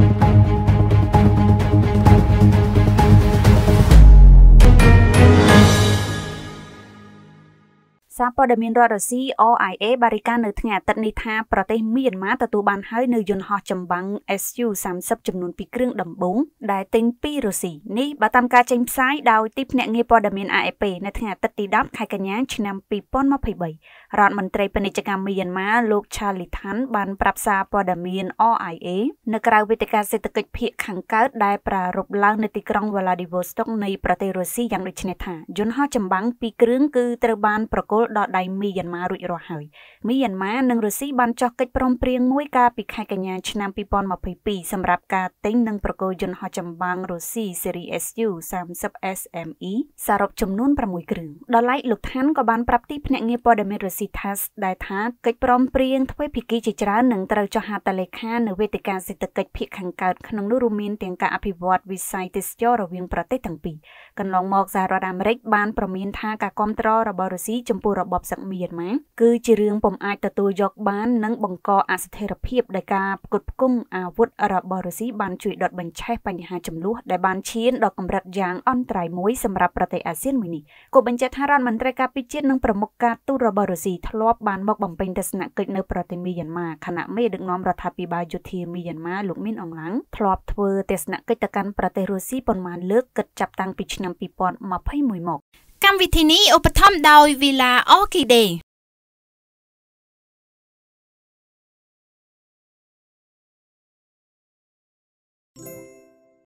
សាព័ត៌មានរដ្ឋរុស្ស៊ី RIA បានរាយការណ៍នៅថ្ងៃអាទិត្យនេះថាប្រទេសមីយ៉ាន់ម៉ាទទួលបានហើយនៅយន្តហោះចម្បាំង Su-30 ចំនួន2គ្រឿងដំបូងដែលទិញពីរុស្ស៊ីនេះបើតាមការចេញផ្សាយដោយទីភ្នាក់ងារព័ត៌មាន AFP នៅថ្ងៃអាទិត្យទី10ខែកញ្ញាឆ្នាំ2023រដ្ឋមន្ត្រីពាណិជ្ជកម្មមីយ៉ាន់ម៉ាលោក Charlie Tan បានប្រាប់សារព័ត៌មាន RIA នៅក្រៅវេទិកាសេដ្ឋកិច្ចភាគខាងកើតដែលប្រារព្ធឡើងនៅទីក្រុង Vladivostok នៃប្រទេសរុស្ស៊ីយ៉ាងដូចនេះថាយន្តហោះចម្បាំង2គ្រឿងគឺត្រូវបានប្រគល់ដល់ដៃមីយ៉ាន់ម៉ារួចរាល់ហើយមីយ៉ាន់ម៉ានិងរុស្ស៊ីបានចុះកិច្ចព្រមព្រៀងមួយកាលពីខែកញ្ញាឆ្នាំ2022សម្រាប់ការទិញនិងប្រគល់យន្តហោះចម្បាំងរុស្ស៊ីស៊េរី Su-30 SME សរុបចំនួន6គ្រឿងដល់ឡែកលោកថាន់ក៏បានប្រាប់ទីភ្នាក់ងារព័ត៌មានរុស្ស៊ី TASS ដែលថាកិច្ចព្រមព្រៀងទ្វេភាគីជាច្រើននឹងត្រូវចុះហត្ថលេខានៅវេទិកាសេដ្ឋកិច្ចភាគខាងកើតក្នុងនោះរួមមានទាំងការអភិវឌ្ឍវិស័យទេសចររវាងប្រទេសទាំងពីរកន្លងមកសហរដ្ឋអាមេរិកបានប្រមានថាការគាំទ្ររបស់រុស្ស៊ីចំពោះរបបសឹកមីយ៉ាន់ម៉ាគឺជារឿងពុំអាចទទួលយកបាននិងបង្កអស្ថិរភាពដោយការផ្គត់ផ្គង់អាវុធរបស់រុស្ស៊ីបានជួយដុតបញ្ឆេះបញ្ហាចំនួនដែលបានឈានដល់កម្រិតយ៉ាងអន្តរាយមួយសម្រាប់ប្រទេសអាស៊ានមួយនេះគូបញ្ជាក់ថារដ្ឋមន្ត្រីការពារជាតិនិងប្រមុខការទូតរបស់រុស្ស៊ីធ្លាប់បានមកបំពេញទស្សនកិច្ចនៅប្រទេសមីយ៉ាន់ម៉ាខណៈមេដឹកនាំរដ្ឋាភិបាលយោធាមីយ៉ាន់ម៉ាលោកមីនអងឡាំងធ្លាប់ធ្វើទស្សនកិច្ចទៅកាន់ប្រទេសរុស្ស៊ីប៉ុន្មានលើកគិតចាប់តាំងពីឆ្នាំ2021មកកម្មវិធីនេះឧបត្ថម្ភដោយ Villa Orchidee